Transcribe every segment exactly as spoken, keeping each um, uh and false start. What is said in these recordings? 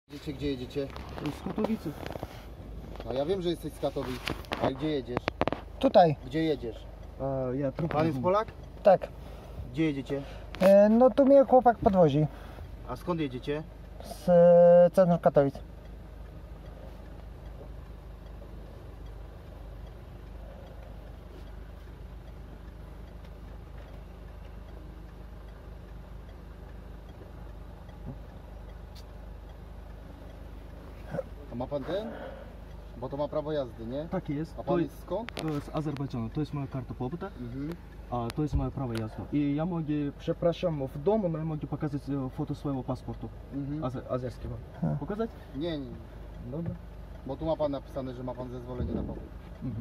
Jedziecie, gdzie jedziecie? Z Katowicy. No ja wiem, że jesteś z Katowic. A gdzie jedziesz? Tutaj. Gdzie jedziesz? A, ja trupa. Pan jest Polak? Tak. Gdzie jedziecie? E, no tu mnie chłopak podwozi. A skąd jedziecie? Z e, centrum Katowic. A ma pan ten? Bo to ma prawo jazdy, nie? Tak jest. A To pan jest, jest skąd? to jest Azerbejdżanu. To jest moja karta pobytu, Mhm. a to jest moje prawo jazdy. I ja mogę, przepraszam, w domu ja mogę pokazać e, foto swojego paszportu Mhm. azer, azerskiego. A. Pokazać? Nie, nie. Dobra. Bo tu ma pan napisane, że ma pan zezwolenie na pobyt. Mhm.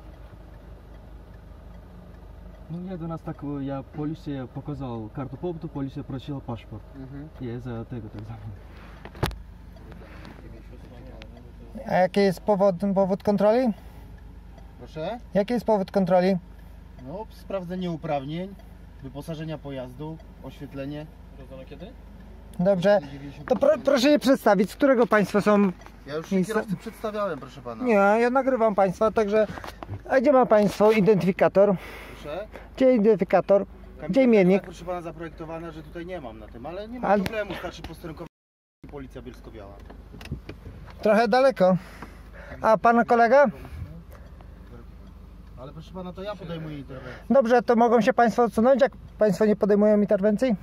Ну, я до нас так, я поліція показав карту побуту, поліція просила паспорт. Mhm. Я за tego tak samo. A jaki jest powód, powód kontroli? Proszę? Jaki jest powód kontroli? No, sprawdzenie uprawnień, wyposażenia pojazdu, oświetlenie. Dobrze. To pro, proszę się przedstawić, z którego państwa są? Ja już Miejsce- kierowcy przedstawiałem, proszę pana. Nie, ja nagrywam państwa, także... A gdzie ma państwo identyfikator? Proszę? Gdzie identyfikator? Gdzie imiennik? Tak, proszę pana, zaprojektowane, że tutaj nie mam na tym, ale nie ma Ale- problemu, starczy posterunkowy i policja Bielsko-Biała. Trochę daleko. A pana kolega? Ale proszę pana, to ja podejmuję interwencję. Dobrze, to mogą się państwo odsunąć, jak państwo nie podejmują interwencji?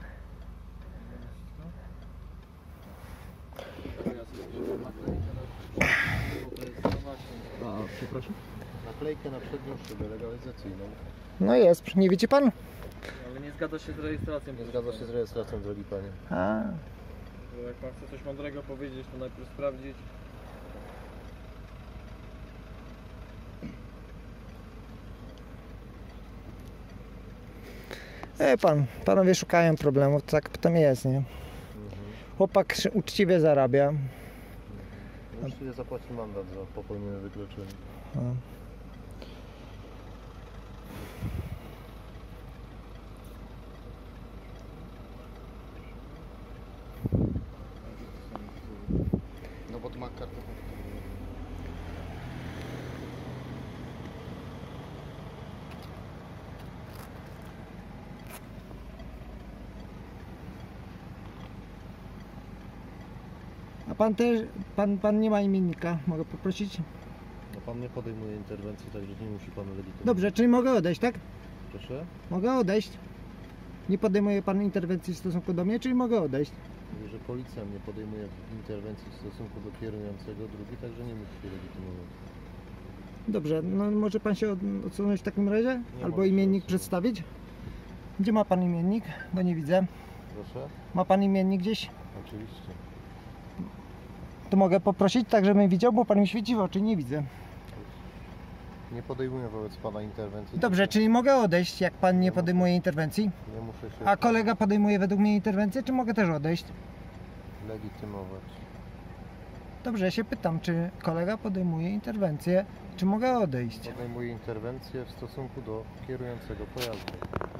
A, przepraszam? Naklejkę na przednią szybę legalizacyjną. No jest, nie widzi pan? Ale nie zgadza się z rejestracją. Nie zgadza się z rejestracją, drogi panie. A, Bo jak pan chce coś mądrego powiedzieć, to najpierw sprawdzić. e pan, panowie szukają problemów, tak potem jest, nie? Chłopak szy- uczciwie zarabia. Uczciwie zapłaci mandat za popełnione wykroczenie. A. No bo tu ma kartę. A pan też, pan, pan nie ma imiennika, mogę poprosić? No pan nie podejmuje interwencji, także nie musi pan legitymować. Dobrze, czyli mogę odejść, tak? Proszę? Mogę odejść. Nie podejmuje pan interwencji w stosunku do mnie, czyli mogę odejść. Mówię, że policja nie podejmuje interwencji w stosunku do kierującego drugi, także nie musi się legitymować. Dobrze, no może pan się od- odsunąć w takim razie? Nie Albo mogę się imiennik odsunąć. przedstawić? Gdzie ma pan imiennik? Bo nie widzę. Proszę? Ma pan imiennik gdzieś? Oczywiście. To mogę poprosić, tak żebym widział, bo pan mi świeci w oczy, nie widzę. Nie podejmuję wobec pana interwencji. Dobrze, tylko czyli mogę odejść, jak pan nie podejmuje interwencji? nie muszę się A kolega podejmuje według mnie interwencję, czy mogę też odejść? legitymować. Dobrze, ja się pytam, czy kolega podejmuje interwencję, czy mogę odejść? Podejmuję interwencję w stosunku do kierującego pojazdu.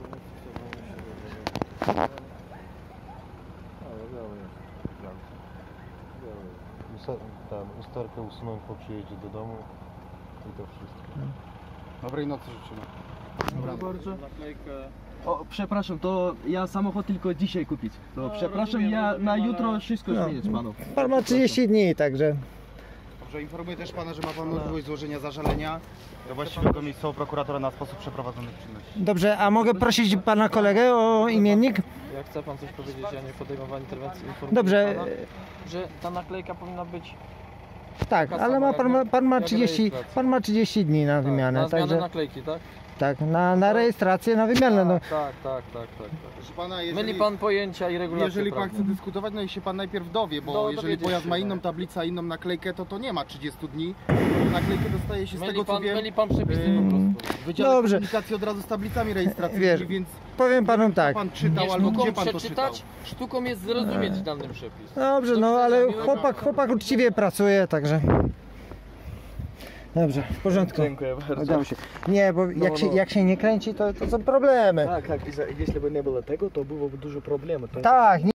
Usta- Tam usterkę usunąć po przyjeździe do domu i to wszystko. Dobrej nocy życzymy. Dziękuję bardzo. Naklejkę. O, przepraszam, to ja samochód tylko dzisiaj kupić. To No, przepraszam, rozumiem, ja rozumiem, na ale- jutro wszystko No. zmienić panu. Pan ma trzydzieści dni, także... Dobrze, informuję też pana, że ma pan możliwość złożenia zażalenia do właściwego miejscowego prokuratora na sposób przeprowadzonych czynności. Dobrze, a mogę prosić pana kolegę o imiennik? Jak chce pan coś powiedzieć, ja nie podejmowałem interwencji, informuję Dobrze, pana, że ta naklejka powinna być tak, Taka ale sama ma pan, ma, jak- pan, ma jak trzydzieści, rejestracja. pan ma trzydzieści dni na wymianę, na zmianę także naklejki, tak? tak, na, na rejestrację, na wymianę. No. Tak, tak, tak, tak, tak. Proszę pana, Myli pan pojęcia i regulacje Jeżeli pan prawne. chce dyskutować, no i się pan najpierw dowie, bo No, jeżeli dowiedzieć pojazd się, ma no. inną tablicę, a inną naklejkę, to to nie ma trzydziestu dni. Naklejkę dostaje się z Myli tego, co pan, wiem, myli pan przepisy Ym, po prostu. w Wydziale Dobrze. Komunikacji od razu z tablicami rejestracyjnymi, Wiesz, więc Powiem panu co tak, pan czytał Nie albo sztuką gdzie pan to czytał. przeczytać, sztuką jest zrozumieć dany przepis. dobrze, no ale chłopak, chłopak uczciwie pracuje, także... Dobrze, w porządku. Dziękuję bardzo. Udało się. Nie, bo jak, No, się, no. jak się nie kręci, to, to są problemy. Tak, tak, jeśli by nie było tego, to byłoby dużo problemów. Tak,